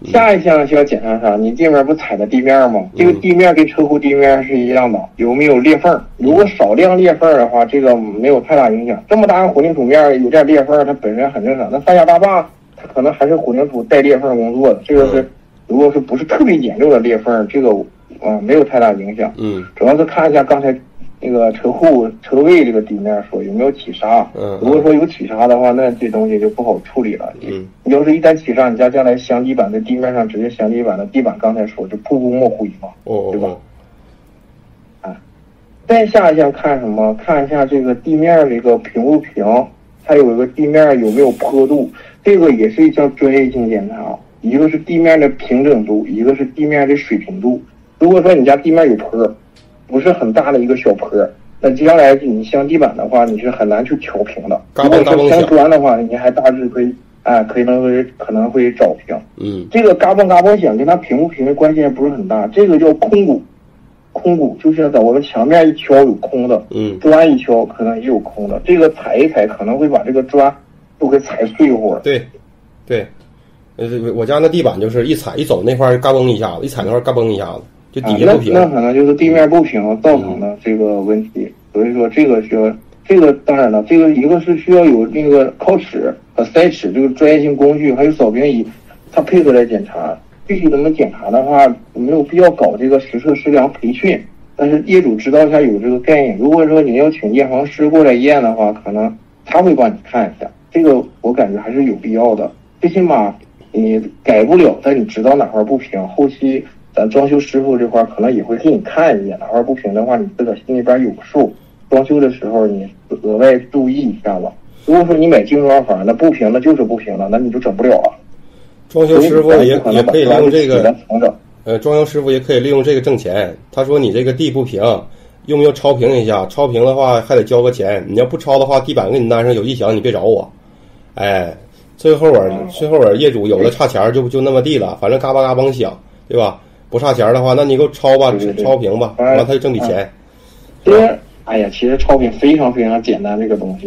下一项需要检查啥？你地面不踩的地面吗？这个地面跟车库地面是一样的，有没有裂缝？如果少量裂缝的话，这个没有太大影响。这么大的混凝土面有点裂缝，它本身很正常。那三峡大坝它可能还是混凝土带裂缝工作的，这个是如果是不是特别严重的裂缝，这个没有太大影响。主要是看一下刚才那个车库车位这个地面说有没有起沙。如果说有起沙的话，那这东西就不好处理了。你要是一旦起沙，你家将来镶地板在地面上直接镶地板的地板，刚才说就瀑布莫灰嘛，对吧？再下一项看什么？看一下这个地面这个平不平，还有一个地面有没有坡度，这个也是一项专业性检查。一个是地面的平整度，一个是地面的水平度。如果说你家地面有坡，不是很大的一个小坡，那接下来你镶地板的话，你是很难去调平的。如果说镶砖的话，你还大致可能会找平。这个嘎嘣响跟它平不平的关键不是很大，这个叫空鼓。空鼓就是在我们墙面一敲有空的，砖一敲可能也有空的，这个踩一踩可能会把这个砖都给踩碎乎了。 对，我家那地板就是一踩一走那块嘎嘣一下子，一踩那块嘎嘣一下子，就底下不平。 那可能就是地面不平造成的这个问题。所以说这个需要，这个当然了，这个一个是需要有那个靠尺和筛尺这个专业性工具，还有扫描仪，它配合来检查。具体怎么检查的话，没有必要搞这个实测实量培训，但是业主知道一下有这个概念。如果说你要请验房师过来验的话，可能他会帮你看一下，这个我感觉还是有必要的。最起码你改不了，但你知道哪块不平，后期咱装修师傅这块可能也会给你看一眼，哪块不平的话，你自个心里边有数。装修的时候你额外注意一下吧。如果说你买精装房，那不平的就是不平了，那你就整不了了。 装修师傅也可以利用这个，装修师傅也可以利用这个挣钱。他说你这个地不平，用不用超平一下？超平的话还得交个钱，你要不超的话，地板给你安上有异响，你别找我。最后业主有的差钱就那么地了，反正嘎巴嘎嘣响，对吧？不差钱的话，那你给我超吧，超平吧，完他就挣笔钱。 其实超平非常非常简单，这个东西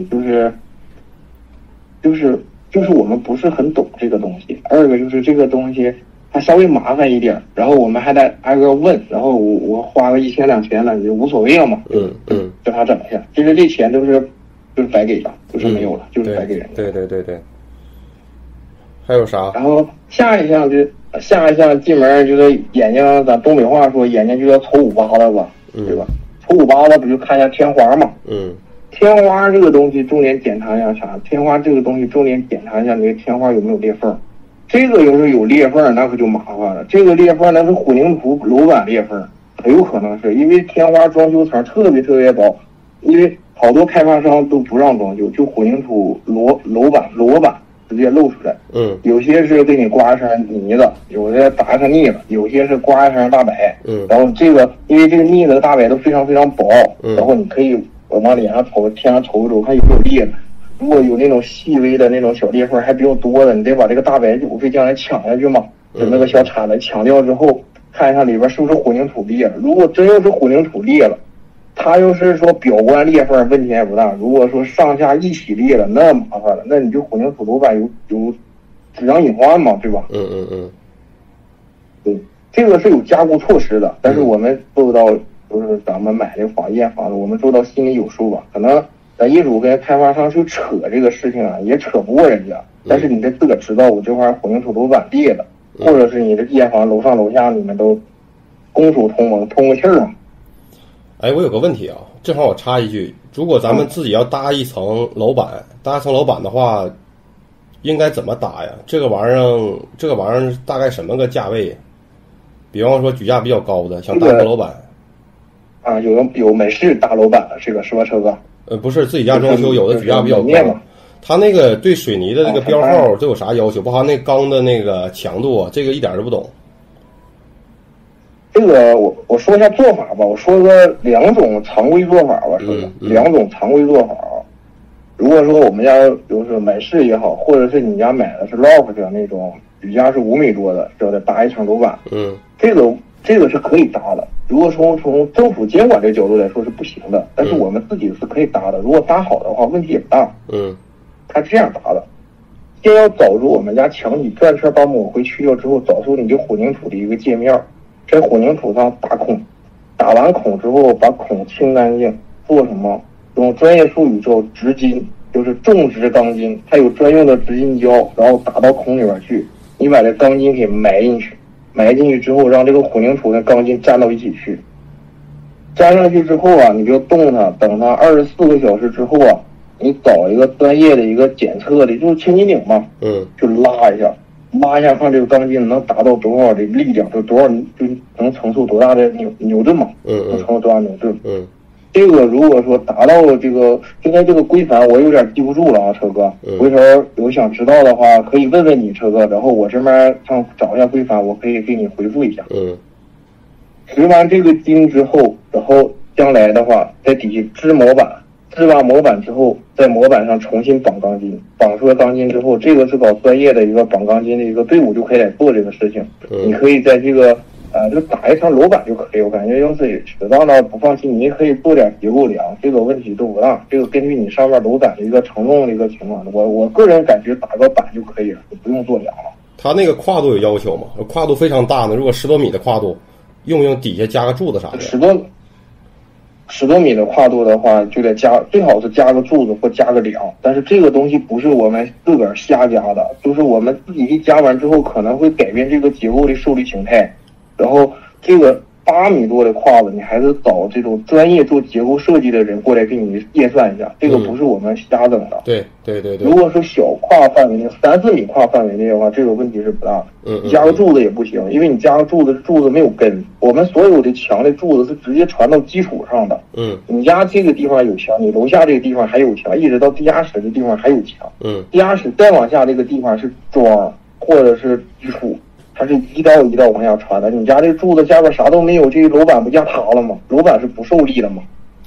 就是我们不是很懂这个东西。二个就是这个东西它稍微麻烦一点，然后我们还得挨个问，然后我花个1000、2000了，也无所谓了嘛。叫他整一下，其实这钱就是白给的，就是没有了，就是白给人的。 对。还有啥？ 然后下一项进门就是眼睛，咱东北话说眼睛就要瞅五八的吧，对吧？瞅五八的不就看一下天花嘛？天花这个东西重点检查一下啥？天花这个东西重点检查一下你的天花有没有裂缝。这个要是有裂缝，那可就麻烦了。这个裂缝那是混凝土楼板裂缝，很有可能是因为天花装修层特别薄，因为好多开发商都不让装修，就混凝土楼板直接露出来。有些是给你刮一层泥子，有的打一层腻子，有些是刮一层大白。然后这个因为这个腻子和大白都非常非常薄，然后你可以往脸上瞅，天上瞅一瞅，看有没有裂。如果有那种细微的那种小裂缝还比较多的，你得把这个大白有费将来抢下去嘛，就那个小铲子抢掉之后，看一下里边是不是混凝土裂了。如果真要是混凝土裂了，它要是说表观裂缝问题还不大，如果说上下一起裂了，那麻烦了，那你就混凝土楼板有质量隐患嘛，对吧？对，这个是有加固措施的，但是我们做到就是咱们买这房验房子，我们做到心里有数吧。可能咱业主跟开发商去扯这个事情啊，也扯不过人家，但是你得自个知道我这块混凝土楼板裂的，或者是你的验房楼上楼下你们都公属同盟通个气儿啊。 我有个问题啊，正好我插一句，如果咱们自己要搭一层楼板的话，应该怎么搭呀？这个玩意儿大概什么个价位？比方说举价比较高的，想搭个楼板。有美式大楼板的这个是吧，车哥？不是自己家装修，有的举价比较高。他那个对水泥的这个标号都有啥要求？包含那钢的那个强度啊，这个一点都不懂。 这个我说一下做法吧，我说个2种常规做法吧，说的2种常规做法。如果说我们家就是美式也好，或者是你家买的是 loft 那种举架是5米多的，就得搭一层楼板。这个是可以搭的。如果说从政府监管这个角度来说是不行的，但是我们自己是可以搭的。如果搭好的话，问题也不大。它是这样搭的， 先要找出我们家墙体转圈，把抹灰去掉之后，找出你这混凝土的一个界面，在混凝土上打孔，打完孔之后把孔清干净，做什么？用专业术语叫直筋，就是重质钢筋，它有专用的直筋胶，然后打到孔里边去，你把这钢筋给埋进去，埋进去之后，让这个混凝土跟钢筋粘到一起去。粘上去之后啊，你就动它，等它24个小时之后啊，你找一个专业的一个检测的，就是千斤顶嘛，就拉一下，看这个钢筋能达到多少的力量，就多少就能承受多大的扭顿嘛，能承受多大扭顿。这个如果说达到这个，现在这个规范我有点记不住了啊，车哥，回头有想知道的话可以问问你，车哥，然后我这边上找一下规范，我可以给你回复一下。植完这个筋之后，然后将来的话在底下织模板，织完模板之后，在模板上重新绑钢筋，绑出来钢筋之后，这个是搞专业的一个绑钢筋的一个队伍就可以来做这个事情。你可以在这个就打一层楼板就可以。我感觉要是适当的不放心，你也可以做点结构梁，这个问题都不大。这个根据你上面楼板的一个承重的一个情况，我个人感觉打个板就可以了，就不用做梁了。 它那个跨度有要求吗？跨度非常大的，如果10多米的跨度，用不用底下加个柱子啥的？10多米的跨度的话，就得加，最好是加个柱子或加个梁。但是这个东西不是我们自个儿瞎加的，就是我们自己一加完之后，可能会改变这个结构的受力形态。然后这个8米多的胯子，你还是找这种专业做结构设计的人过来给你验算一下，这个不是我们瞎整的。 对。如果说小胯范围内3、4米胯范围内的话，这个问题是不大的。你加个柱子也不行，因为你加个柱子没有根。我们所有的墙的柱子是直接传到基础上的。你家这个地方有墙，你楼下这个地方还有墙，一直到地下室的地方还有墙。地下室再往下这个地方是桩或者是基础。它是一道一道往下传的，你家这柱子下边啥都没有，这个楼板不压塌了吗？楼板是不受力的吗？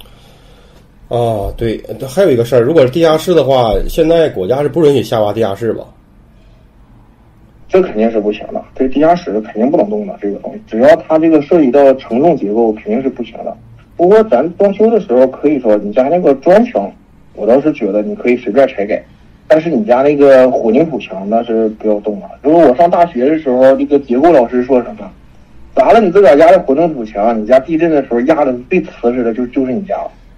对，还有一个事儿，如果是地下室的话，现在国家是不允许下挖地下室吧？ 这肯定是不行的，这地下室肯定不能动的，这个东西，只要它这个涉及到承重结构，肯定是不行的。不过咱装修的时候可以说，你家那个砖墙，我倒是觉得你可以随便拆改。但是你家那个混凝土墙那是不要动了。如果我上大学的时候，那个结构老师说什么，砸了你自个儿家的混凝土墙，你家地震的时候压的最瓷实的就是你家。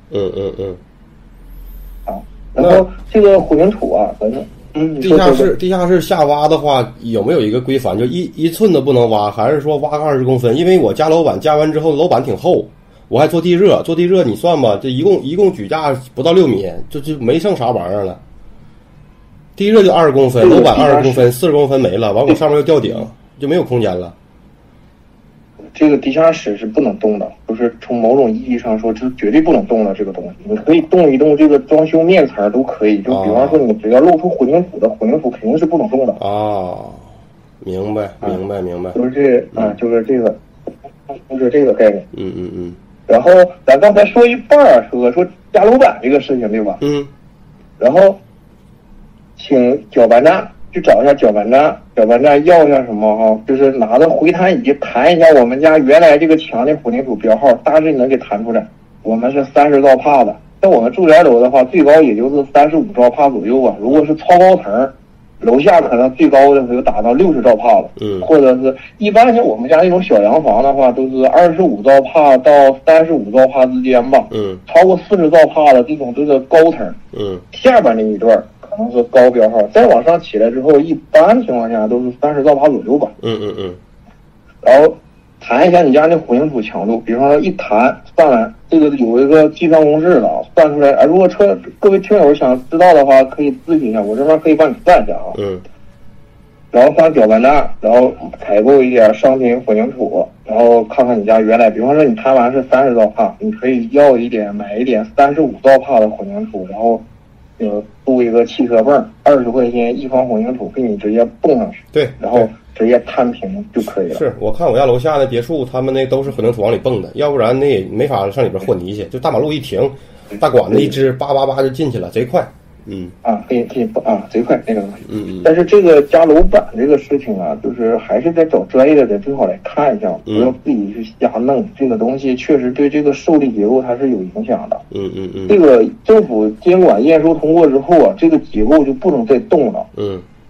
然后这个混凝土啊，反正地下室下挖的话，有没有一个规范，就一寸都不能挖，还是说挖个20公分？因为我加楼板加完之后，楼板挺厚，我还做地热你算吧，这一共举架不到6米，就没剩啥玩意儿了。地热就20公分，楼板20公分，40公分没了，完我上面又吊顶，就没有空间了。 这个地下室是不能动的，就是从某种意义上说，这绝对不能动的这个东西。你可以动一动这个装修面层都可以，就比方说你只要露出混凝土的，混凝土肯定是不能动的。 明白。 就是这个概念。然后咱刚才说一半说加楼板这个事情，对吧？然后请搅拌站去找一下搅拌站要一下什么哈，就是拿着回弹仪弹一下我们家原来这个墙的混凝土标号，大致能给弹出来。我们是30兆帕的，在我们住宅楼的话，最高也就是35兆帕左右吧。如果是超高层，楼下可能最高的时候达到60兆帕了。或者是一般像我们家那种小洋房的话，都是25兆帕到35兆帕之间吧。超过40兆帕的这种都是高层。下边那一段可能是高标号，再往上起来之后，一般情况下都是30兆帕左右吧。然后弹一下你家那混凝土强度，比方说一弹算完，这个有一个计算公式了，算出来。如果各位听友想知道的话，可以咨询一下，我这边可以帮你算一下啊。然后上搅拌站，然后采购一点商品混凝土，然后看看你家原来，比方说你弹完是30兆帕，你可以买一点35兆帕的混凝土，然后租一个汽车泵，20块钱一方混凝土给你直接泵上去， 对， 然后直接摊平就可以了。 是我看我家楼下的别墅，他们那都是混凝土往里蹦的，要不然那也没法上里边和泥去，就大马路一停，大管子一支，叭叭叭就进去了，贼快。 可以贼快那个东西。但是这个加楼板这个事情啊，就是还是得找专业的人最好来看一下，不要自己去瞎弄。这个东西确实对这个受力结构它是有影响的。这个政府监管验收通过之后啊，这个结构就不能再动了。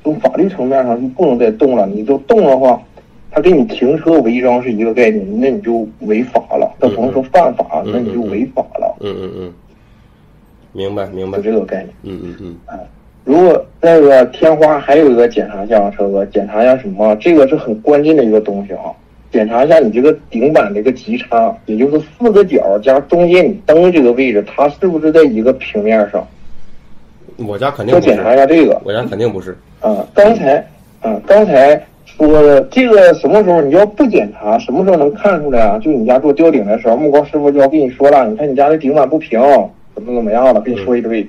从法律层面上就不能再动了。你就动的话，他给你停车违章是一个概念，那你就违法了。他不能说犯法，那你就违法了。 明白， 就这个概念。如果那个天花还有一个检查项，车哥检查一下什么？这个是很关键的一个东西啊。检查一下你这个顶板这个极差，也就是4个角加中间你灯这个位置，它是不是在一个平面上？ 我家肯定不是。 要检查一下这个。 我家肯定不是。 刚才说的这个什么时候你要不检查，什么时候能看出来啊？就你家做吊顶的时候，木工师傅就要跟你说了，你看你家的顶板不平，怎么样了，跟你说一堆。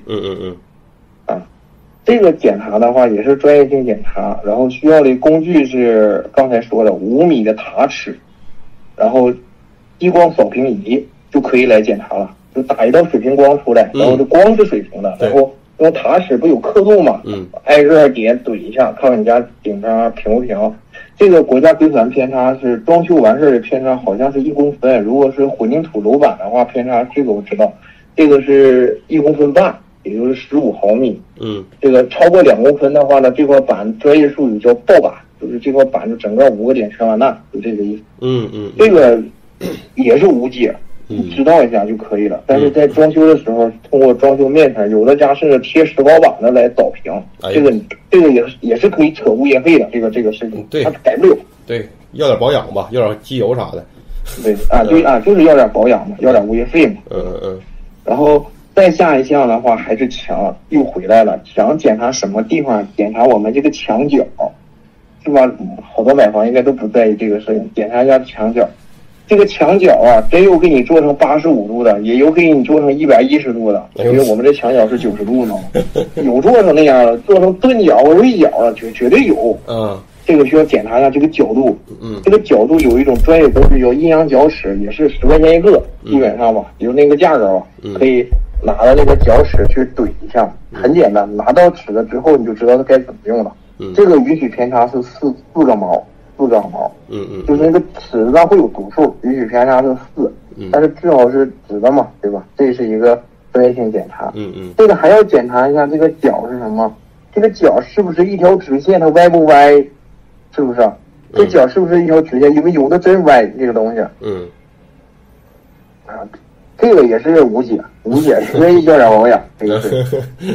这个检查的话也是专业性检查，然后需要的工具是刚才说的5米的塔尺，然后激光扫平仪就可以来检查了，就打一道水平光出来，然后这光是水平的，然后用塔尺不有刻度嘛，挨个点怼一下，看看你家顶上平不平。这个国家规范偏差是装修完事的偏差，好像是1公分，如果是混凝土楼板的话，偏差这个我知道，这个是1公分半。也就是15毫米，这个超过2公分的话呢，这块板专业术语叫爆板，就是这块板就整个5个点全完蛋，就这个意思。这个也是无解，你知道一下就可以了。但是在装修的时候，通过装修面层，有的家甚至贴石膏板的来扫平，这个也是可以扯物业费的，这个事情，它改不了。 对，要点保养吧，要点机油啥的。 就是要点保养嘛，要点物业费嘛。然后。再下一项的话还是墙，又回来了。墙检查什么地方？检查我们这个墙角，是吧？好多买房应该都不在意这个事情。检查一下墙角，这个墙角啊，真有给你做成85度的，也有给你做成110度的。因为我们这墙角是90度嘛，有做成那样的，做成钝角、锐角的，绝对有。这个需要检查一下这个角度。这个角度有一种专业工具叫阴阳角尺，也是10块钱一个，基本上吧，有那个价格吧，可以。拿着那个角尺去怼一下，很简单。拿到尺了之后，你就知道它该怎么用了。这个允许偏差是4个毛，4个毛。就是那个尺子上会有读数，允许偏差是4，但是至少是直的嘛，对吧？这是一个专业性检查。这个还要检查一下这个角是什么？这个角是不是一条直线？它歪不歪？是不是？这角是不是一条直线？因为有的真歪，这个东西。这个也是无解，所以要点保养。这个是。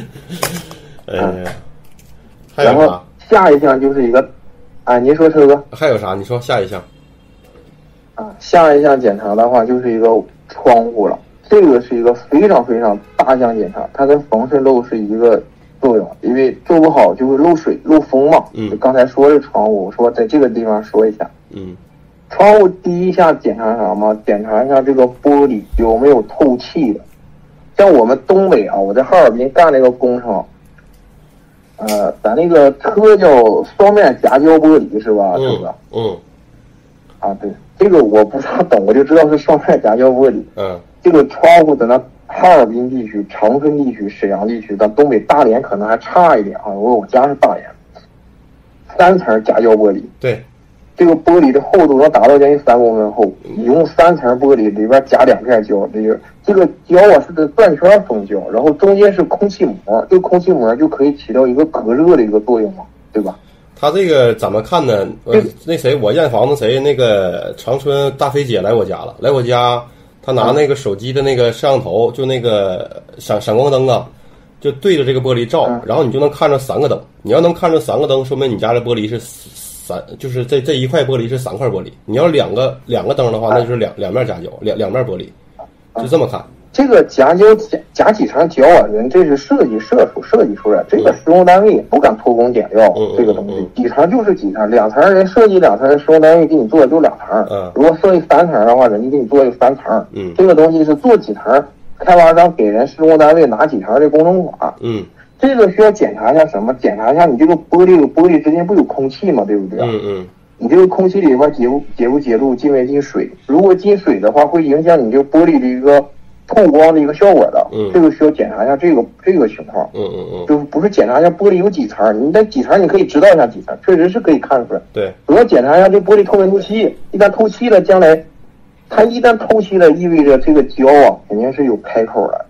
然后下一项就是一个，您说车哥。 还有啥？你说下一项。 下一项检查的话就是一个窗户了，这个是一个非常非常大项检查，它跟防渗漏是一个作用，因为做不好就会漏水、漏风嘛。就刚才说的窗户，我说在这个地方说一下。窗户第一项检查啥嘛？检查一下这个玻璃有没有透气的。像我们东北啊，我在哈尔滨干那个工程，咱那个车叫双面夹胶玻璃是吧？是吧？对，这个我不大懂，我就知道是双面夹胶玻璃。这个窗户在那哈尔滨地区、长春地区、沈阳地区，咱东北大连可能还差一点啊。我家是大连，3层夹胶玻璃。 对。 这个玻璃的厚度能达到将近3公分厚，一共3层玻璃，里边夹2片胶，这个胶啊是转圈封胶，然后中间是空气膜，这个空气膜就可以起到一个隔热的一个作用嘛，对吧？ 他这个怎么看呢？那谁，我验房子谁那个长春大飞姐来我家了，来我家，他拿那个手机的那个摄像头，就那个闪光灯啊，就对着这个玻璃照，然后你就能看着3个灯。你要能看着3个灯，说明你家的玻璃是就是这一块玻璃是3块玻璃。你要两个灯的话，那就是两面夹胶，两面玻璃，就这么看。 这个夹胶夹几层胶啊？人这是设计出来，这个施工单位也不敢偷工减料。这个东西几层就是几层，2层人设计2层，施工单位给你做就2层。如果设计3层的话，人家给你做就3层。这个东西是做几层，开发商给人施工单位拿几层的工程款。这个需要检查一下什么？检查一下你这个玻璃之间不有空气吗？对不对？你这个空气里边结不结露，进没进水？如果进水的话，会影响你这个玻璃的一个透光的一个效果的。这个需要检查一下这个情况。就是不是检查一下玻璃有几层？你那几层你可以知道一下几层，确实是可以看出来。 对， 主要检查一下这玻璃透没透气。一旦透气了，将来它一旦透气了，意味着这个胶啊肯定是有开口的。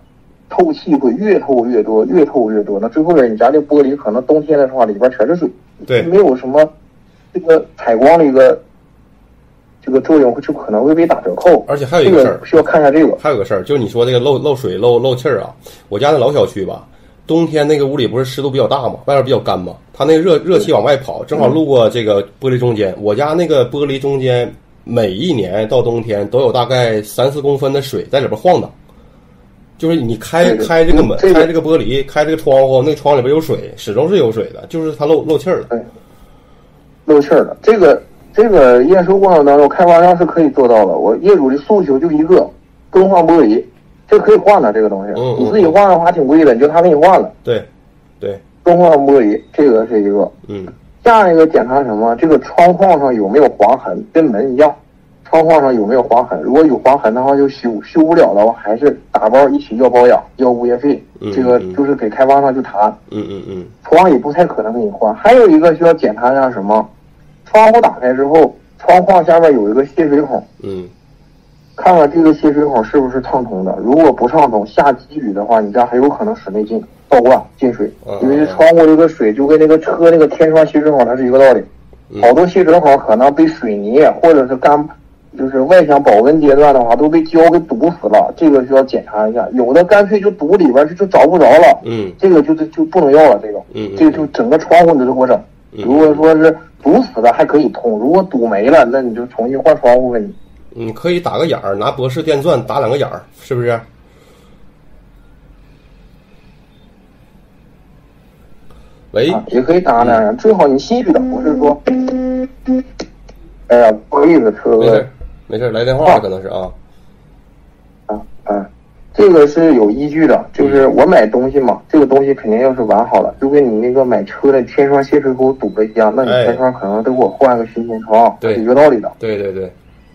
透气会越透越多，越透越多。那最后呢，你家这玻璃可能冬天的话里边全是水， 对， 没有什么这个采光的一个这个作用，就可能会被打折扣。 而且还有一个事儿、 需要看一下这个。 还有个事儿，就是你说这个漏水漏气儿啊，我家那老小区吧，冬天那个屋里不是湿度比较大嘛，外边比较干嘛，它那个热气往外跑，正好路过这个玻璃中间。我家那个玻璃中间每一年到冬天都有大概3-4公分的水在里边晃荡。就是你开这个门，开这个玻璃，开这个窗户，那个窗里边有水，始终是有水的，就是它漏气儿了。 对，漏气儿了。这个验收过程当中，开发商是可以做到的。我业主的诉求就一个，更换玻璃，这可以换的这个东西。你自己换的话挺贵的，你就他给你换了。 对，对， 更换玻璃，这个是一个。下一个检查什么？这个窗框上有没有划痕，跟门一样。窗框上有没有划痕？如果有划痕的话就修不了的话，还是打包一起要保养，要物业费。这个就是给开发商去谈。窗也不太可能给你换。还有一个需要检查一下什么？窗户打开之后，窗框下面有一个泄水孔。看看这个泄水孔是不是畅通的。如果不畅通，下积雨的话，你家很有可能室内倒灌进水。因为窗户这个水就跟那个车那个天窗泄水孔它是一个道理。好多泄水孔可能被水泥或者是就是外墙保温阶段的话都被胶给堵死了，这个需要检查一下。有的干脆就堵里边就找不着了，这个就不能要了。这个就整个窗户你就给我整。如果说是堵死的还可以通，如果堵没了，那你就重新换窗户问题。 可以打个眼儿，拿博士电钻打2个眼儿，是不是？喂， 也可以打2眼，最好你细致的，不是说，哎呀，不好意思，车哥。 没事，来电话可能是啊。 这个是有依据的，就是我买东西嘛，这个东西肯定要是完好了，就跟你那个买车的天窗泄水口堵了一样，那你天窗可能得给我换个新天窗，是一个道理的。 对。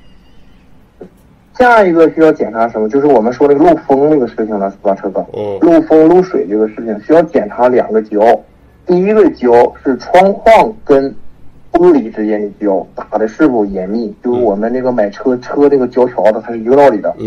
下一个需要检查什么？就是我们说那个漏风那个事情了，是吧，车哥？漏风漏水这个事情需要检查2个胶，第一个胶是窗框跟玻璃之间的胶打的是否严密，就是我们那个买车那个胶条的，它是一个道理的。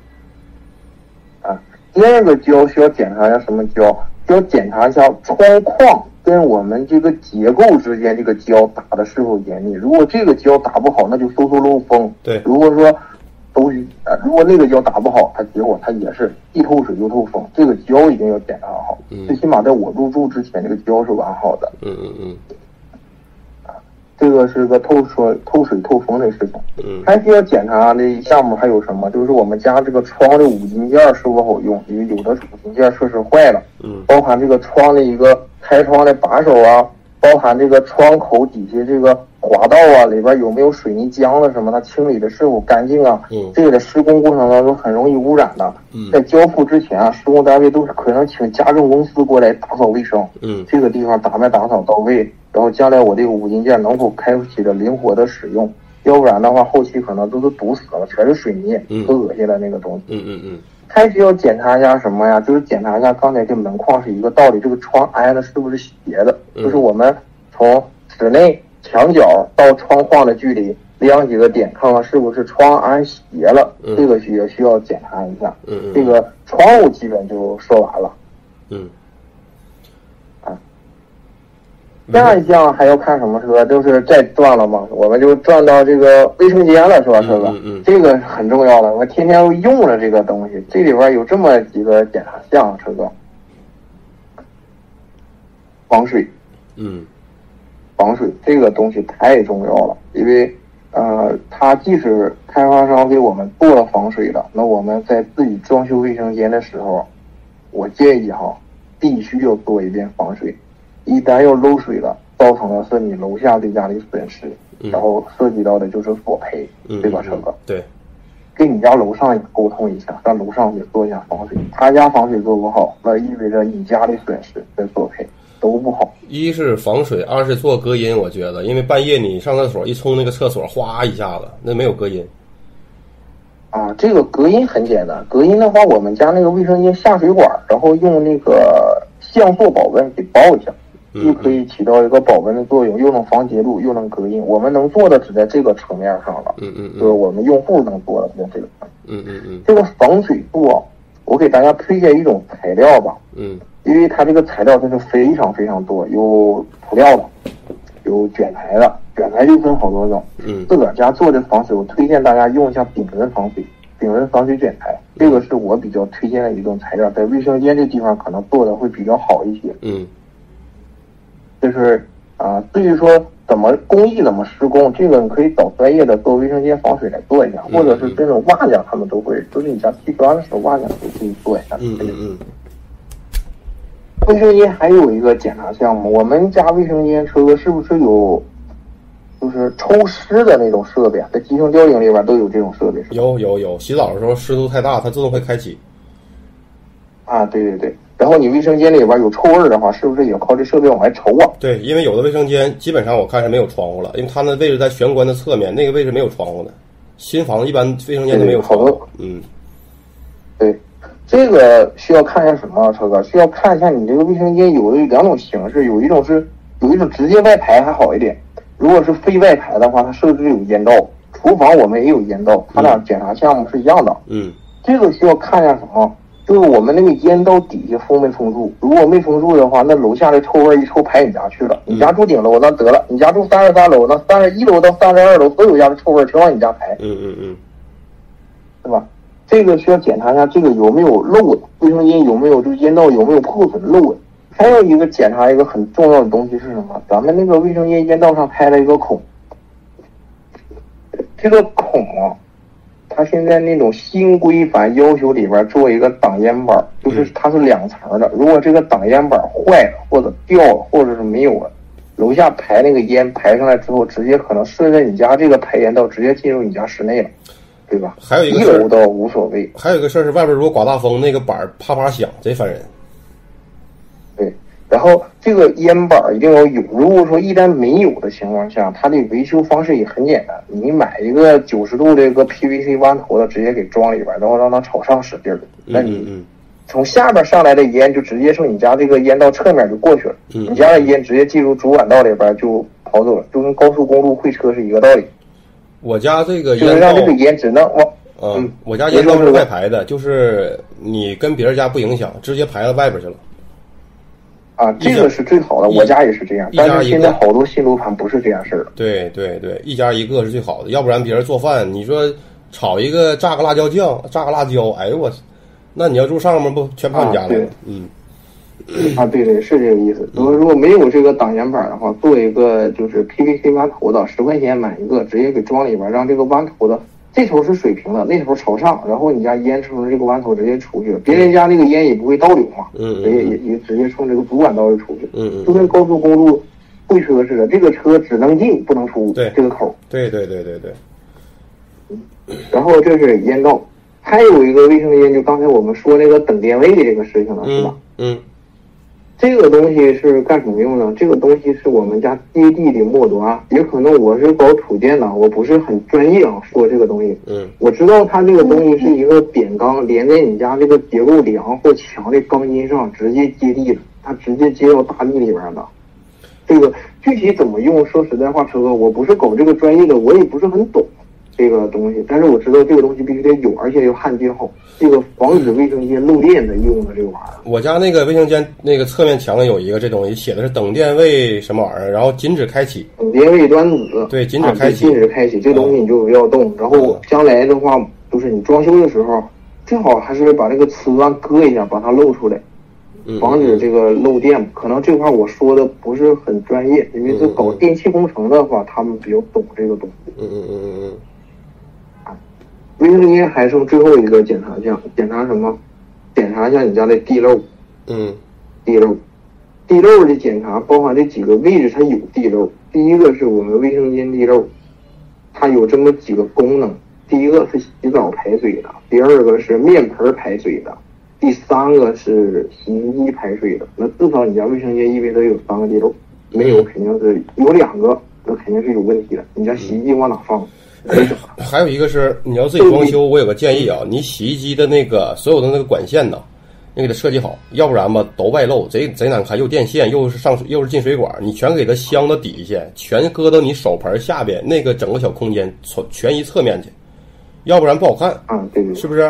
第二个胶需要检查一下什么胶？需要检查一下窗框跟我们这个结构之间这个胶打的是否严密。如果这个胶打不好，那就嗖漏风。 对， 如果说如果那个胶打不好，结果它也是既透水又透风。这个胶一定要检查好，最起码在我入住之前，这个胶是完好的。这个是个透水透风的事情。还需要检查的项目还有什么？就是我们家这个窗的五金件是否好用，因为有的五金件设施坏了。包含这个窗的一个开窗的把手啊，包含这个窗口底下这个滑道啊，里边有没有水泥浆了什么，它清理的是否干净啊？这个在施工过程当中很容易污染的。在交付之前啊，施工单位都是可能请家政公司过来打扫卫生。这个地方打扫到位，然后将来我这个五金件能否开启的灵活的使用，要不然的话后期可能都是堵死了，全是水泥，可恶心的那个东西。还需要检查一下什么呀？就是检查一下刚才这门框是一个道理，这个窗挨的是不是斜的？就是我们从室内墙角到窗框的距离量几个点，看看是不是窗挨斜了。这个也需要检查一下。这个窗户基本就说完了。下一项还要看什么车？就是再转了嘛，我们就转到这个卫生间了，是吧，车哥？这个很重要的，我天天用了这个东西，这里边有这么几个检查项，车哥。防水，防水这个东西太重要了，因为它即使开发商给我们做了防水了，那我们在自己装修卫生间的时候，我建议必须要做一遍防水。一旦要漏水了，造成的是你楼下对家的损失，然后涉及到的就是索赔，对吧，车哥？ 对， 跟你家楼上也沟通一下，让楼上也做一下防水。他家防水做不好，那意味着你家的损失跟索赔都不好。 一是防水，二是做隔音。我觉得，因为半夜你上厕所一冲那个厕所，哗一下子，那没有隔音。 这个隔音很简单，隔音的话，我们家那个卫生间下水管，然后用那个橡塑保温给包一下。就可以起到一个保温的作用，又能防结露，又能隔音。我们能做的只在这个层面上了。就是我们用户能做的在这个层面。这个防水做我给大家推荐一种材料吧。因为它这个材料真是非常非常多，有涂料的，有卷材的，卷材就分好多种。自个儿家做的防水，我推荐大家用一下丙纫防水，丙纫防水卷材，这个是我比较推荐的一种材料，在卫生间这地方可能做的会比较好一些。就是至于说怎么工艺怎么施工，这个你可以找专业的做卫生间防水来做一下，或者是这种瓦匠他们都会，就是你家砌砖的时候瓦匠都可以做一下。卫生间还有一个检查项目，我们家卫生间车是不是有就是抽湿的那种设备啊？在集成吊顶里边都有这种设备。 有，洗澡的时候湿度太大，它自动会开启。 对。然后你卫生间里边有臭味的话，是不是也靠这设备往外抽啊？ 对，因为有的卫生间基本上我看是没有窗户了，因为它那位置在玄关的侧面，那个位置没有窗户的。新房一般卫生间都没有窗户。 对。这个需要看一下什么，车哥？需要看一下你这个卫生间有两种形式，有一种直接外排还好一点，如果是非外排的话，它设置有烟道。厨房我们也有烟道，它俩检查项目是一样的。这个需要看一下什么？就是我们那个烟道底下封没封住，如果没封住的话，那楼下的臭味一抽排你家去了。你家住顶楼那得了，你家住33楼，那31楼到32楼所有家的臭味全往你家排。对吧？这个需要检查一下，这个有没有漏的，卫生间有没有这个烟道有没有破损漏的。还有一个检查一个很重要的东西是什么？咱们那个卫生间烟道上开了一个孔，这个孔它现在那种新规范要求里边做一个挡烟板，就是它是2层的，如果这个挡烟板坏了或者掉了或者是没有了，楼下排那个烟排上来之后，直接可能顺着你家这个排烟道直接进入你家室内了。对吧？ 还有一个 1楼倒无所谓。 还有一个事儿是，外边如果刮大风，那个板啪啪响，贼烦人。 对，然后这个烟板一定要有。如果说一旦没有的情况下，它的维修方式也很简单，你买一个90度这个 PVC 弯头的，直接给装里边，然后让它朝上使劲儿。那你从下边上来的烟就直接从你家这个烟道侧面就过去了，你家的烟直接进入主管道里边就跑走了，就跟高速公路会车是一个道理。 我家这个烟道，就是让这个烟只能往我家烟道是外排的，就是你跟别人家不影响，直接排到外边去了。 这个是最好的，我家也是这样。但是现在好多新楼盘不是这样事儿。 对，一家一个是最好的，要不然别人做饭，你说炒一个炸个辣椒酱，炸个辣椒，哎呦我，那你要住上面不全跑你家来了？ 对，是这个意思。如果没有这个挡烟板的话，做一个就是 PVC 弯头的，10块钱买一个，直接给装里边，让这个弯头的这头是水平的，那头朝上，然后你家烟从这个弯头直接出去，别人家那个烟也不会倒流嘛，也直接冲这个主管道就出去，就跟高速公路会车似的，这个车只能进不能出，这个口。 对。 然后这是烟道，还有一个卫生间，就刚才我们说那个等电位的这个事情了，是吧？这个东西是干什么用呢？这个东西是我们家接地的末端，也可能我是搞土建的，我不是很专业说这个东西。我知道它这个东西是一个扁钢连在你家这个结构梁或墙的钢筋上直接接地的，它直接接到大地里边的。这个具体怎么用，说实在话，车哥，我不是搞这个专业的，我也不是很懂这个东西，但是我知道这个东西必须得有，而且要焊接好，这个防止卫生间漏电的用的这个玩意儿。 我家那个卫生间那个侧面墙上有一个这东西，写的是等电位什么玩意儿，然后禁止开启。 等电位端子。 对，禁止开启。 禁止开启，这个东西你就不要动。然后将来的话，就是你装修的时候，最好还是把这个瓷砖割一下，把它露出来，防止这个漏电。可能这块我说的不是很专业，因为是搞电气工程的话，他们比较懂这个东西。卫生间还剩最后一个检查项，检查什么？检查一下你家的地漏。地漏的检查包含这几个位置，它有地漏。第一个是我们卫生间地漏，它有这么几个功能。第一个是洗澡排水的，第二个是面盆排水的，第三个是洗衣机排水的。那至少你家卫生间因为它有3个地漏，没有肯定是有2个，那肯定是有问题的。你家洗衣机往哪放？ 还有一个是你要自己装修，我有个建议啊，你洗衣机的那个所有的那个管线呢，你给它设计好，要不然吧都外露，贼难看，又电线又是进水管，你全给它镶到底下，全搁到你手盆下边那个整个小空间全一侧面去，要不然不好看对， 是不是？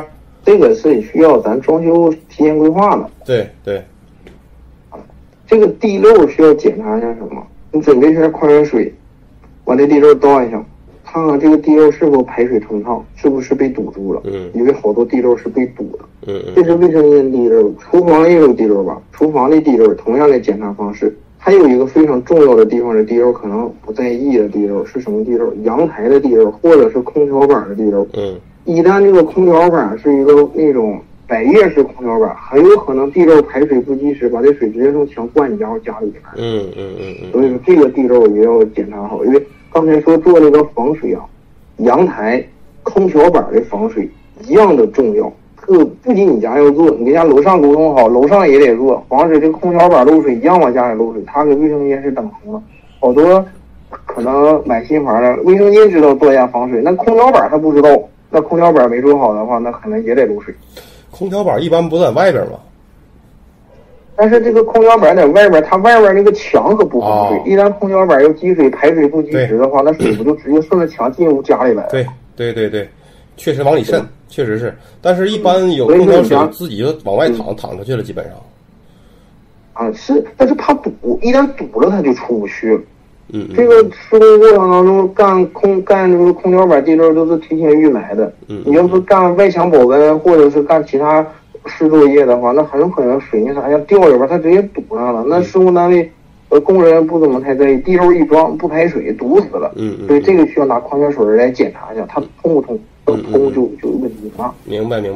这个是需要咱装修提前规划的。 对对。 这个地漏需要检查一下什么？你准备一下矿泉水，往这地漏倒一下，看看这个地漏是否排水通畅，是不是被堵住了？因为好多地漏是被堵的。这是卫生间地漏，厨房也有地漏吧？厨房的地漏同样的检查方式。还有一个非常重要的地方的地漏，可能不在意的地漏是什么地漏？阳台的地漏，或者是空调板的地漏。一旦这个空调板是一个那种百叶式空调板，很有可能地漏排水不及时，把这水直接从墙灌你家里面。所以说这个地漏也要检查好，因为刚才说做那个防水啊，阳台、空调板的防水一样的重要。不仅你家要做，你跟家楼上沟通好，楼上也得做，防止这个空调板漏水一样往家里漏水，它跟卫生间是等同的。好多可能买新房的，卫生间知道做一下防水，那空调板他不知道，那空调板没做好的话，那可能也得漏水。 空调板一般不在外边吗？ 但是这个空调板在外边，它外边那个墙可不防水，一旦空调板要积水排水不及时的话，那水不就直接顺着墙进入家里来了？ 对，确实往里渗，确实是。但是一般有空调水自己就往外淌出去了，基本上。 是，但是怕堵，一旦堵了它就出不去了。这个施工过程当中干这个空调板地漏都是提前预埋的。你要是干外墙保温或者是干其他施作业的话，那很有可能水泥啥要掉里边，它直接堵上了。那施工单位工人不怎么太在意，地漏一装不排水堵死了。所以这个需要拿矿泉水来检查一下，它通不通，通就有问题了。 明白。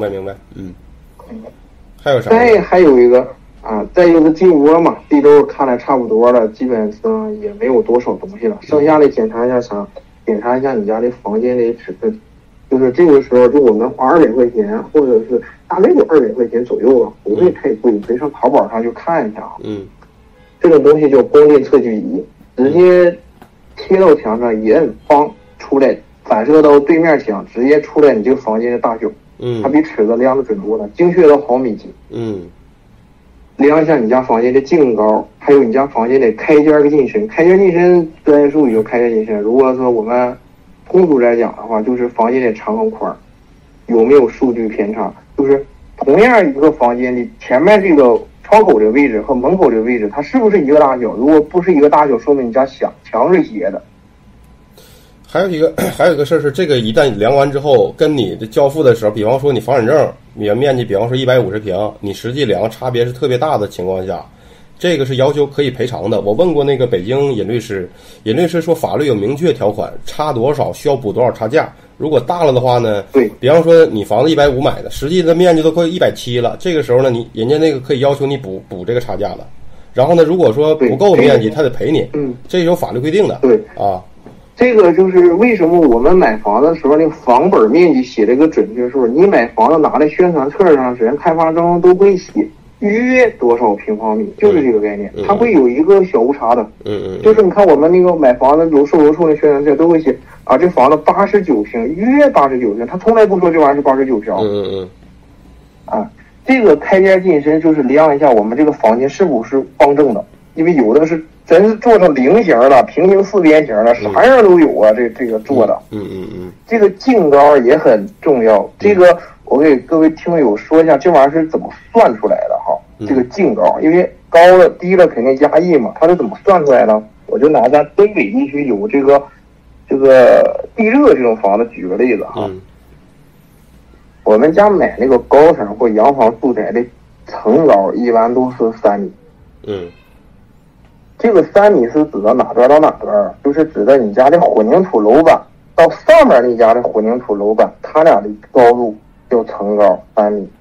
还有啥？ 还有一个再就是进屋了嘛，地漏看来差不多了，基本上也没有多少东西了，剩下的检查一下啥？检查一下你家的房间的尺寸。就是这个时候，就我们花200块钱，或者是大概就200块钱左右吧，不会太贵，可以上淘宝上去看一下啊。这个东西叫光电测距仪，直接贴到墙上，一摁，砰出来，反射到对面墙，直接出来你这个房间的大小。它比尺子量的准多了，精确到毫米级。量一下你家房间的净高，还有你家房间的开间跟进深。开间进深专业术语就开间进深。如果说我们通俗来讲的话，就是房间的长和宽有没有数据偏差。就是同样一个房间的前面这个窗口的位置和门口的位置，它是不是一个大小？如果不是一个大小，说明你家墙是斜的。 还有一个事儿是，这个一旦量完之后，跟你的交付的时候，比方说你房产证面积，比方说150平，你实际量差别是特别大的情况下，这个是要求可以赔偿的。我问过那个北京尹律师说法律有明确条款，差多少需要补多少差价。如果大了的话呢， 对， 比方说你房子150买的，实际的面积都快170了，这个时候呢，人家那个可以要求你补这个差价了。然后呢，如果说不够面积，他得赔你，这是有法律规定的。 对这个就是为什么我们买房的时候，那个房本面积写了一个准确数。你买房子拿在宣传册上，人开发商都会写约多少平方米，就是这个概念，它会有一个小误差的。就是你看我们那个买房子楼售的宣传册都会写这房子89平，约89平，他从来不说这玩意儿是89平。这个开间进深就是量一下我们这个房间是否是方正的，因为有的是真是做成菱形的、平行四边形的，啥样都有啊。这个做的，这个净高也很重要。这个我给各位听友说一下，这玩意儿是怎么算出来的哈。这个净高，因为高了低了肯定压抑嘛，它是怎么算出来的？我就拿咱东北地区有这个地热这种房子举个例子哈。我们家买那个高层或洋房住宅的层高一般都是3米。这个3米是指的哪段到哪段？就是指的你家的混凝土楼板到上面那家的混凝土楼板，它俩的高度叫层高3米。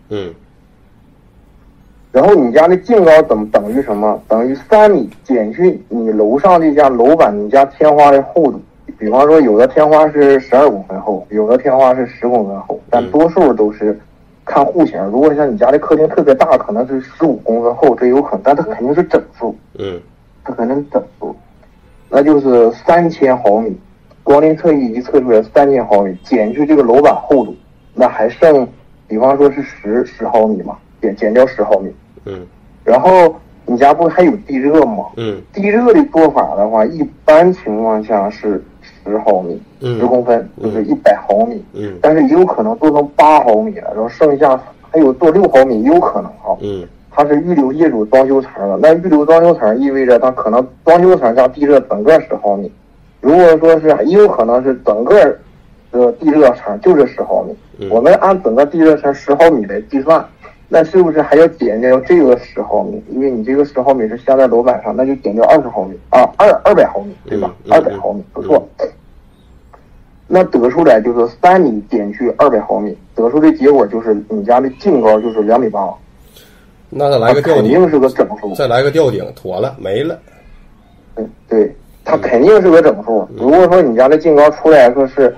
然后你家的净高等于什么？等于3米减去你楼上这家楼板你家天花的厚度。比方说有的天花是12公分厚，有的天花是10公分厚，但多数都是看户型。如果像你家的客厅特别大，可能是15公分厚，这有可能，但它肯定是整数。它可能整数，那就是3000毫米。光电测仪测出来3000毫米，减去这个楼板厚度，那还剩，比方说是10毫米嘛，减掉10毫米。然后你家不还有地热吗？地热的做法的话，一般情况下是毫米，10公分就是100毫米，但是也有可能做成8毫米了，然后剩下还有做6毫米也有可能哈，它是预留业主装修层的，那预留装修层意味着它可能装修层加地热整个10毫米，如果说是也有可能是整个地热层就是10毫米，我们按整个地热层10毫米来计算，那是不是还要减掉这个10毫米？因为你这个10毫米是镶在楼板上，那就减掉20毫米啊，200毫米对吧？200毫米不错。那得出来就是3米减去200毫米，得出的结果就是你家的净高就是2.8米。 那再来个吊顶， 肯定是个整数。 再来个吊顶，妥了，没了。 对，它肯定是个整数。如果说你家的净高出来个是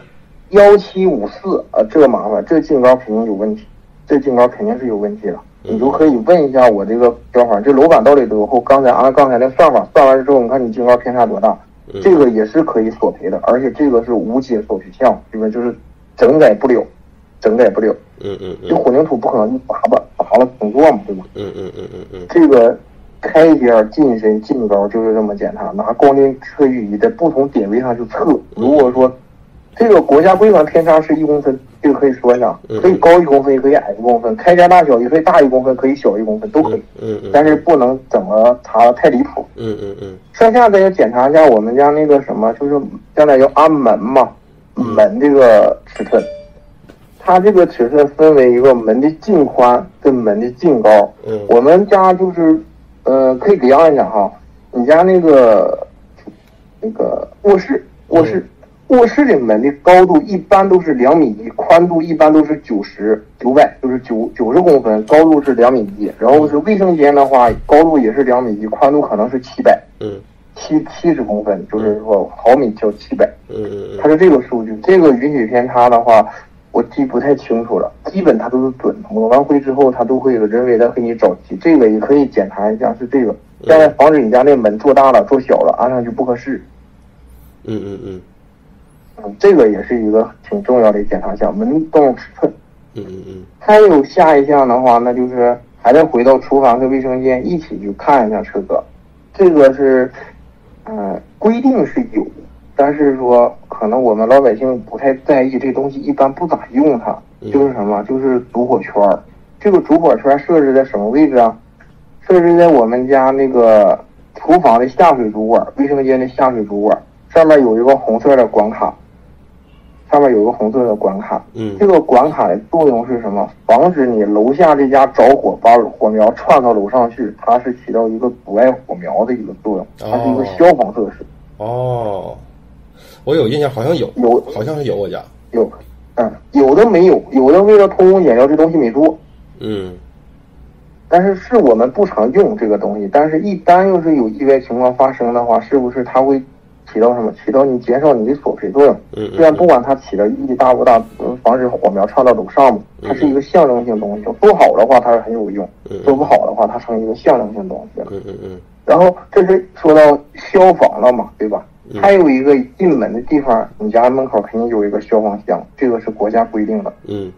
1754啊，这个麻烦，这个净高肯定有问题，这净高肯定是有问题了。你就可以问一下我这个标法，这楼板到底多厚？刚才按刚才的算法算完之后，你看你净高偏差多大？这个也是可以索赔的，而且这个是无解索赔项目，对吧？就是整改不了。这混凝土不可能就拔了重做嘛，对吧？这个开间进深进高就是这么检查，拿光电测距仪在不同点位上去测。如果说这个国家规范偏差是1公分，这个可以说一下，可以高1公分，也可以矮1公分，开间大小也可以大1公分，可以小1公分，都可以。但是不能怎么查的太离谱。剩下的要检查一下我们家那个什么，就是将来要安门嘛，门这个尺寸。它这个尺寸分为一个门的净宽跟门的净高。我们家就是可以给按一下哈，你家那个卧室的门的高度一般都是2.1米，宽度一般都是900，就是90公分，高度是2.1米。然后是卫生间的话，高度也是2.1米，宽度可能是70公分，就是说毫米叫700。它是这个数据，这个允许偏差的话，我记不太清楚了，基本它都是准的。抹完灰之后，它都会有人为的给你找题，这个也可以检查一下，是这个，将来防止你家那门做大了、做小了，安上去不合适。这个也是一个挺重要的检查项，门洞尺寸。还有下一项的话，那就是还得回到厨房和卫生间一起去看一下车哥。这个是，规定是有，但是说可能我们老百姓不太在意，这东西一般不咋用它。就是什么？就是主火圈。这个主火圈设置在什么位置啊？设置在我们家那个厨房的下水主管、卫生间的下水主管，上面有一个红色的管卡。这个管卡的作用是什么？防止你楼下这家着火，把火苗窜到楼上去，它是起到一个阻碍火苗的一个作用，它是一个消防设施。 我有印象，好像好像是有我家有，有的没有，有的为了偷工减料，这东西没做。但是我们不常用这个东西，但是一旦要是有意外情况发生的话，是不是它会起到什么？起到你减少你的索赔作用。虽然不管它起的意义大不大，防止火苗窜到楼上嘛，它是一个象征性东西。做好的话它是很有用，做不好的话它成一个象征性东西了。然后这是说到消防了嘛，对吧？还有一个进门的地方，你家门口肯定有一个消防箱，这个是国家规定的。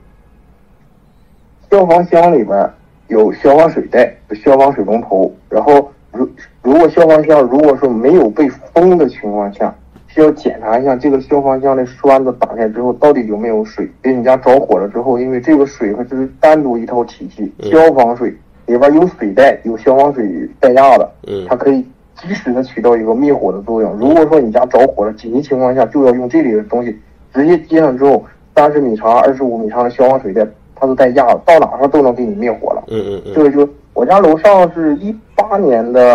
消防箱里边有消防水袋，有消防水龙头，然后如果消防箱如果说没有被封的情况下，需要检查一下这个消防箱的栓子打开之后到底有没有水。给你家着火了之后，因为这个水它就是单独一套体系，消防水里边有水袋，有消防水袋压的，它可以及时的起到一个灭火的作用。如果说你家着火了，紧急情况下就要用这里的东西，直接接上之后，30米长、25米长的消防水袋，它是带压的，到哪上都能给你灭火了。这个就我家楼上是18年的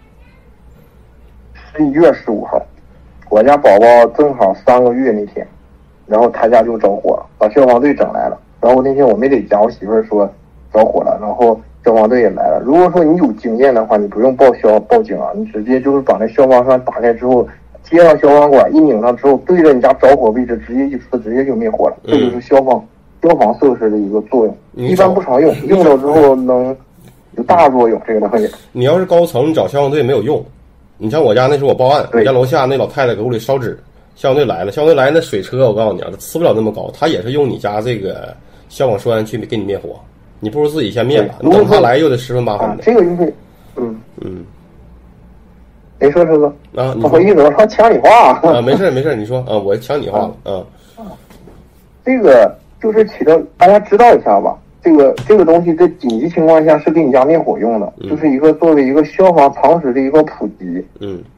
11月15号，我家宝宝正好3个月那天，然后他家就着火了，把消防队整来了。然后那天我没在家，我媳妇儿说着火了，然后消防队也来了。如果说你有经验的话，你不用报警啊，你直接就是把那消防栓打开之后，接上消防管一拧上之后，对着你家着火位置直接一呲，直接就灭火了。这就是消防设施的一个作用，一般不常用，用了之后能有大作用。这个东西， 你要是高层，你找消防队没有用。你像我家那时候我报案，我家楼下那老太太给屋里烧纸，消防队来了，那水车我告诉你啊，它呲不了那么高，它也是用你家这个消防栓去给你灭火，你不如自己先灭吧，你等他来又得10分8分的。 这个就是， 没说车哥啊， 不好意思，我说抢你话啊，没事，你说啊，我抢你话了这个就是起到大家知道一下吧，这个东西在紧急情况下是给你家灭火用的，就是一个作为一个消防常识的一个普及。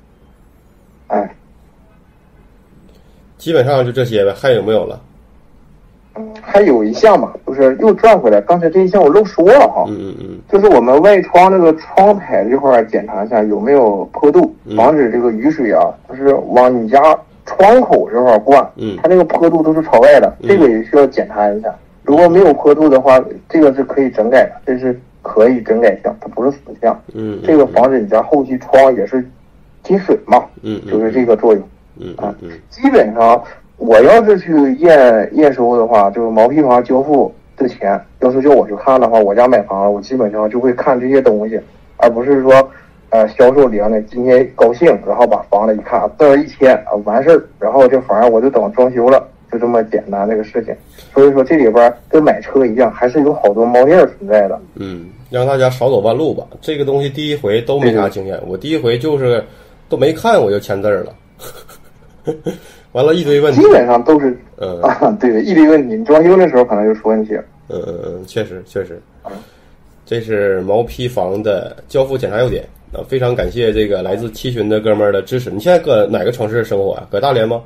基本上就这些呗，还有没有了？ 还有一项吧，就是又转回来，刚才这一项我漏说了哈。就是我们外窗这个窗台这块检查一下有没有坡度，防止这个雨水啊，就是往你家窗口这块灌，它那个坡度都是朝外的，这个也需要检查一下。如果没有坡度的话，这个是可以整改的，这是可以整改项，它不是死项。这个防止你家后期窗也是积水嘛，就是这个作用。基本上我要是去验收的话，就是毛坯房交付之前，要是叫我去看的话，我家买房了，我基本上就会看这些东西，而不是说销售领的今天高兴，然后把房子一看字儿一签完事儿，然后这房我就等装修了，就这么简单这个事情。所以说这里边跟买车一样，还是有好多猫腻存在的。 让大家少走弯路吧。这个东西第一回都没啥经验，我第一回就是都没看我就签字了。完了一堆问题， 基本上都是对，一堆问题。你装修的时候可能就出问题了。 确实，这是毛坯房的交付检查要点啊！非常感谢这个来自七旬的哥们儿的支持。你现在搁哪个城市生活啊？搁大连吗？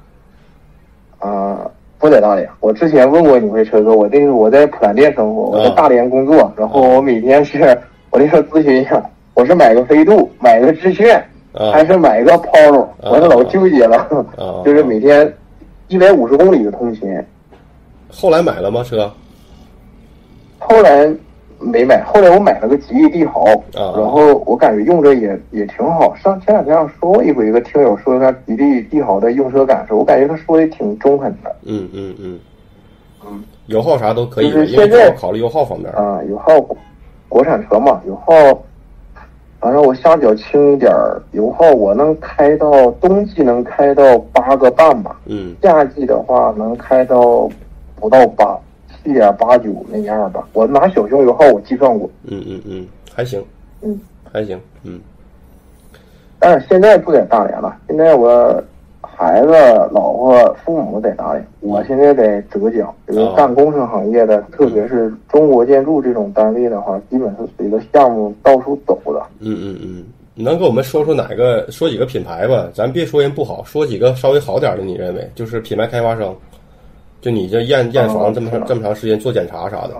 不在大连。我之前问过你回车哥，我在普兰店生活，我在大连工作，然后我每天我这个咨询一下，我是买个飞度，买个致炫。还是买一个 Polo，我是老纠结了，就是每天150公里的通勤。 后来买了吗车？ 后来没买，后来我买了个吉利帝豪，然后我感觉用着也挺好。前两天说过一回，一个听友说他吉利帝豪的用车感受，我感觉他说的挺中肯的。 油耗啥都可以， 就是现在因为考虑油耗方面油耗国产车嘛，油耗。反正我下脚轻一点，油耗我能开到冬季能开到8个半吧，夏季的话能开到不到7.89那样吧。我拿小熊油耗我计算过， 还行，还行， 但是现在不在大连了，现在我孩子、老婆、父母在大连，我现在在浙江，这个干工程行业的，特别是中国建筑这种单位的话，基本是随着项目到处走的。 你能给我们说几个品牌吧？咱别说人不好，说几个稍微好点的，你认为就是品牌开发商，就你这验房这么长时间做检查啥的。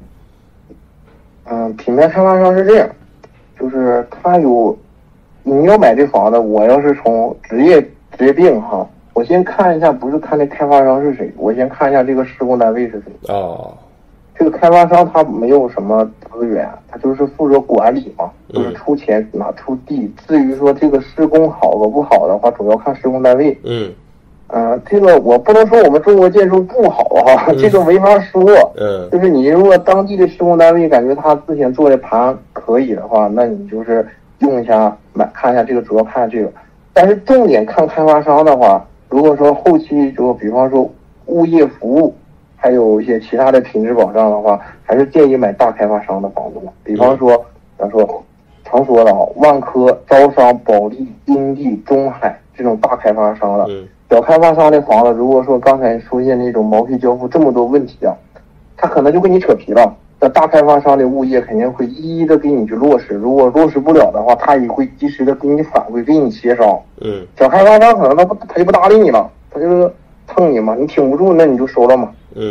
品牌开发商是这样，就是他你要买这房子，我要是从职业病哈，我先看一下，不是看那开发商是谁，我先看一下这个施工单位是谁。这个开发商他没有什么资源，他就是负责管理嘛，就是出钱拿出地。至于说这个施工好和不好的话，主要看施工单位。这个我不能说我们中国建筑不好哈，这个没法说。就是你如果当地的施工单位感觉他之前做的盘可以的话，那你就是用一下看一下这个，主要看这个。但是重点看开发商的话，如果说后期就比方说物业服务，还有一些其他的品质保障的话，还是建议买大开发商的房子。比方说，咱说常说的万科、招商、保利、金地、中海这种大开发商的，小开发商的房子，如果说刚才出现那种毛坯交付这么多问题啊，他可能就跟你扯皮了。那大开发商的物业肯定会一一的给你去落实，如果落实不了的话，他也会及时的给你反馈，给你协商。小开发商可能他就不搭理你了，他就蹭你嘛，你挺不住，那你就收了嘛。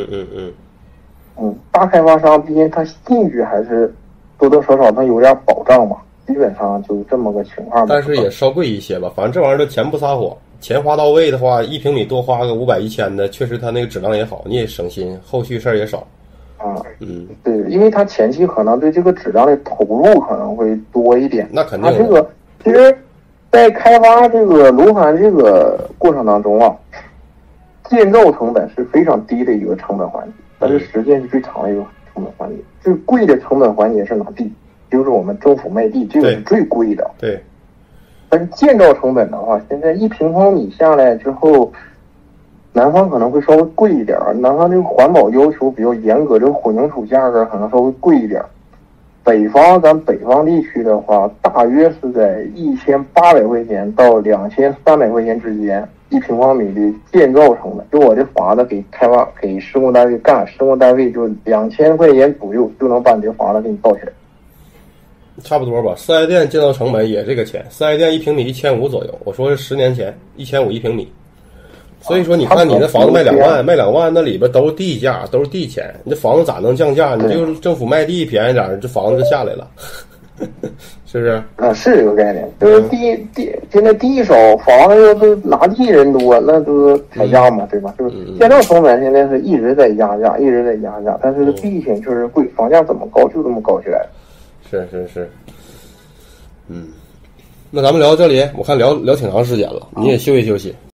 大开发商毕竟他进去还是多多少少他有点保障嘛，基本上就这么个情况。 但是也稍贵一些吧，反正这玩意儿的钱不撒谎，钱花到位的话，1平米多花个500、1000的，确实他那个质量也好，你也省心，后续事儿也少。 对，因为他前期可能对这个质量的投入可能会多一点。 那肯定。 他这个其实，在开发这个楼盘这个过程当中啊，建造成本是非常低的一个成本环节，但是时间是最长的一个成本环节。最贵的成本环节是拿地，就是我们政府卖地，这个是最贵的。 对。 但是建造成本的话，现在1平方米下来之后，南方可能会稍微贵一点，南方这个环保要求比较严格，这个混凝土价格可能稍微贵一点。 北方地区的话，大约是在1800块钱到2300块钱之间，1平方米的建造成本。就我这房子给施工单位干，施工单位就2000块钱左右就能把你这房子给你造起来。 差不多吧，四 S 店建造成本也这个钱，四 S 店1平米1500左右。我说是10年前1500一平米，所以说你看你那房子卖2万，卖2万，那里边都是地价，都是地钱，你这房子咋能降价？你就是政府卖地便宜点，这房子就下来了，是不是？ 啊，是这个概念，就是现在地少，房子又是拿地人多，那都是抬价嘛，对吧？就是建造成本现在是一直在压价，但是地钱确实贵，房价怎么高就这么高起来。 是，那咱们聊到这里，我看聊挺长时间了，你也休息休息。